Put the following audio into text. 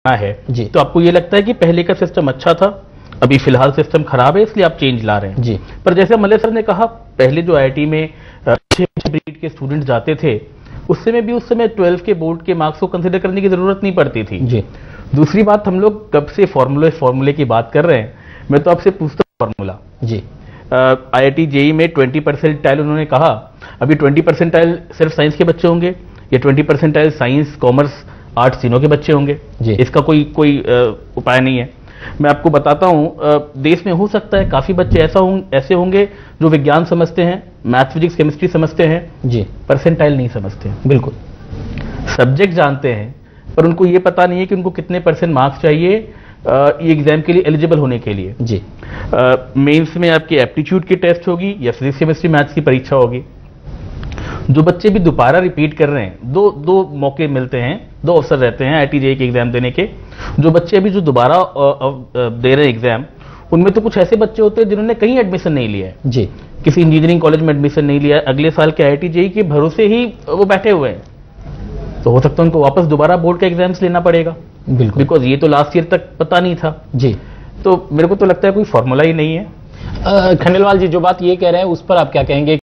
है जी। तो आपको ये लगता है कि पहले का सिस्टम अच्छा था, अभी फिलहाल सिस्टम खराब है इसलिए आप चेंज ला रहे हैं जी। पर जैसे मल्ले सर ने कहा, पहले जो आईआईटी में अच्छे ब्रीड के स्टूडेंट जाते थे उस समय 12 के बोर्ड के मार्क्स को कंसिडर करने की जरूरत नहीं पड़ती थी। जी। दूसरी बात, हम लोग कब से फॉर्मूले की बात कर रहे हैं, मैं तो आपसे पूछता हूं फॉर्मूला। जी। आईआईटी जेई में 20 परसेंटाइल उन्होंने कहा, अभी 20 परसेंटाइल सिर्फ साइंस के बच्चे होंगे या 20 परसेंटाइल साइंस कॉमर्स आर्ट्स तीनों के बच्चे होंगे? जी। इसका कोई उपाय नहीं है। मैं आपको बताता हूं, देश में हो सकता है काफी बच्चे ऐसे होंगे जो विज्ञान समझते हैं, मैथ फिजिक्स केमिस्ट्री समझते हैं जी। परसेंटाइल नहीं समझते हैं। बिल्कुल। सब्जेक्ट जानते हैं पर उनको ये पता नहीं है कि उनको कितने परसेंट मार्क्स चाहिए ये एग्जाम के लिए एलिजिबल होने के लिए। जी। मेंस में आपकी एप्टीट्यूड की टेस्ट होगी या फिजिक्स केमिस्ट्री मैथ्स की परीक्षा होगी। जो बच्चे भी दोबारा रिपीट कर रहे हैं, दो मौके मिलते हैं, 2 अवसर रहते हैं आईआईटी जेईई के एग्जाम देने के। जो बच्चे अभी जो दोबारा दे रहे हैं एग्जाम, उनमें तो कुछ ऐसे बच्चे होते हैं जिन्होंने कहीं एडमिशन नहीं लिया है, जी। किसी इंजीनियरिंग कॉलेज में एडमिशन नहीं लिया है, अगले साल के आईआईटी जेईई के भरोसे ही वो बैठे हुए हैं। तो हो सकता है उनको वापस दोबारा बोर्ड का एग्जाम्स लेना पड़ेगा। बिल्कुल। बिकॉज ये तो लास्ट ईयर तक पता नहीं था। जी। तो मेरे को तो लगता है कोई फॉर्मूला ही नहीं है। खंडेलवाल जी जो बात ये कह रहे हैं उस पर आप क्या कहेंगे?